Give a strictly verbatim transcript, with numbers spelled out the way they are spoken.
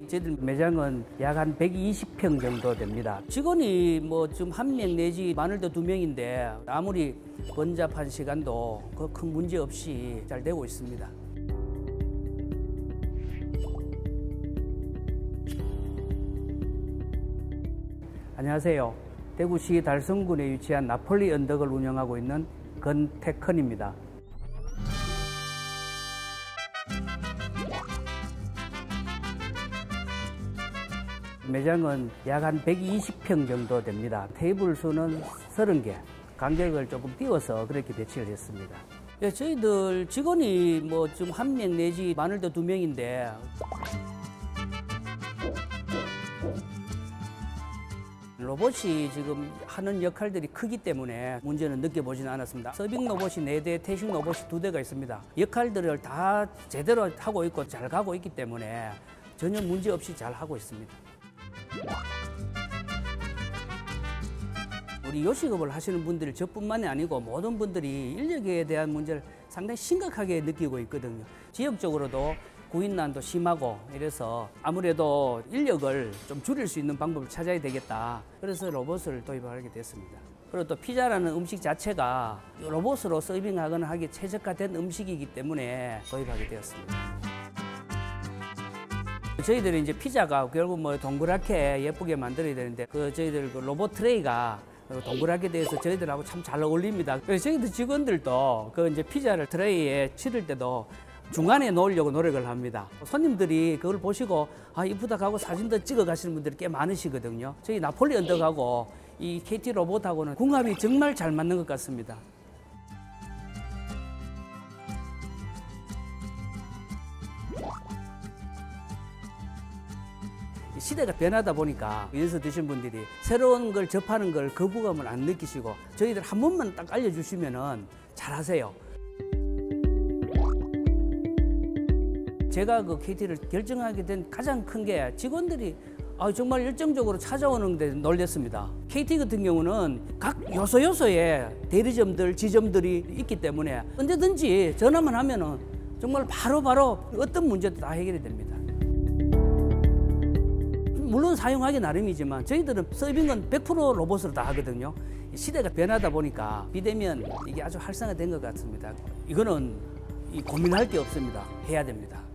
저희들 매장은 약 한 백이십 평 정도 됩니다. 직원이 뭐 좀 한 명 내지 많을때 두 명인데 아무리 번잡한 시간도 그 큰 문제 없이 잘 되고 있습니다. 안녕하세요. 대구시 달성군에 위치한 나폴리 언덕을 운영하고 있는 건테컨입니다. 매장은 약 한 백이십 평 정도 됩니다. 테이블 수는 서른 개, 간격을 조금 띄워서 그렇게 배치를 했습니다. 예, 저희들 직원이 뭐 좀 한 명 내지 많을때 두 명인데 로봇이 지금 하는 역할들이 크기 때문에 문제는 느껴보지는 않았습니다. 서빙 로봇이 네 대, 태식 로봇이 두 대가 있습니다. 역할들을 다 제대로 하고 있고 잘 가고 있기 때문에 전혀 문제 없이 잘 하고 있습니다. 우리 요식업을 하시는 분들 저뿐만이 아니고 모든 분들이 인력에 대한 문제를 상당히 심각하게 느끼고 있거든요. 지역적으로도 구인난도 심하고 이래서 아무래도 인력을 좀 줄일 수 있는 방법을 찾아야 되겠다. 그래서 로봇을 도입하게 됐습니다. 그리고 또 피자라는 음식 자체가 로봇으로 서빙하거나 하기 최적화된 음식이기 때문에 도입하게 되었습니다. 저희들이 이제 피자가 결국 뭐 동그랗게 예쁘게 만들어야 되는데 그 저희들 그 로봇 트레이가 동그랗게 돼서 저희들하고 참 잘 어울립니다. 그래서 저희들 직원들도 그 이제 피자를 트레이에 치를 때도 중간에 놓으려고 노력을 합니다. 손님들이 그걸 보시고 아 이쁘다 하고 사진도 찍어 가시는 분들이 꽤 많으시거든요. 저희 나폴리 언덕하고 이 케이티 로봇하고는 궁합이 정말 잘 맞는 것 같습니다. 시대가 변하다 보니까 여기서 드신 분들이 새로운 걸 접하는 걸 거부감을 안 느끼시고 저희들 한 번만 딱 알려주시면은 잘 하세요. 제가 그 케이티를 결정하게 된 가장 큰 게 직원들이 아, 정말 열정적으로 찾아오는 데 놀랐습니다. 케이티 같은 경우는 각 요소 요소에 대리점들, 지점들이 있기 때문에 언제든지 전화만 하면은 정말 바로바로 바로 어떤 문제도 다 해결이 됩니다. 물론 사용하기 나름이지만 저희들은 서빙은 백 퍼센트 로봇으로 다 하거든요. 시대가 변하다 보니까 비대면 이게 아주 활성화된 것 같습니다. 이거는 고민할 게 없습니다. 해야 됩니다.